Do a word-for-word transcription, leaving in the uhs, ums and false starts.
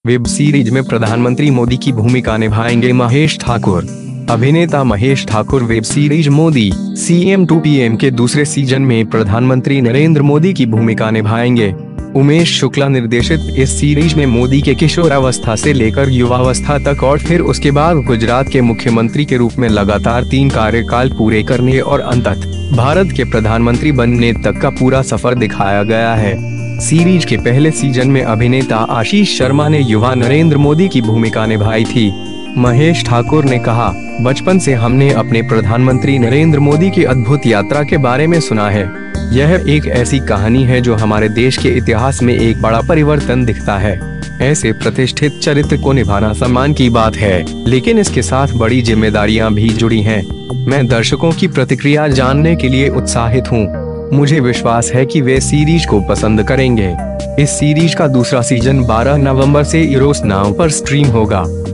Web series में प्रधानमंत्री मोदी की भूमिका निभाएंगे महेश ठाकुर। अभिनेता Mahesh Thakur web series Modi CM to PM के दूसरे सीजन में प्रधानमंत्री नरेंद्र मोदी की भूमिका निभाएंगे। उमेश शुक्ला निर्देशित इस सीरीज में मोदी के किशोरावस्था से लेकर युवावस्था तक और फिर उसके बाद गुजरात के मुख्यमंत्री के रूप में लगातार तीन कार्यकाल पूरे करने और अंततः भारत के प्रधानमंत्री बनने तक का पूरा सफर दिखाया गया है। सीरीज के पहले सीजन में अभिनेता आशीष शर्मा ने युवा नरेंद्र मोदी की भूमिका निभाई थी। महेश ठाकुर ने कहा, बचपन से हमने अपने प्रधानमंत्री नरेंद्र मोदी की अद्भुत यात्रा के बारे में सुना है। यह एक ऐसी कहानी है जो हमारे देश के इतिहास में एक बड़ा परिवर्तन दिखता है। ऐसे प्रतिष्ठित चरित्र को निभाना सम्मान की बात है, लेकिन इसके साथ बड़ी जिम्मेदारियां भी जुड़ी हैं। मैं दर्शकों की प्रतिक्रिया जानने के लिए उत्साहित हूं। मुझे विश्वास है कि वे सीरीज को पसंद करेंगे। इस सीरीज का दूसरा सीजन बारह नवंबर से ईरोस नाउ पर स्ट्रीम होगा।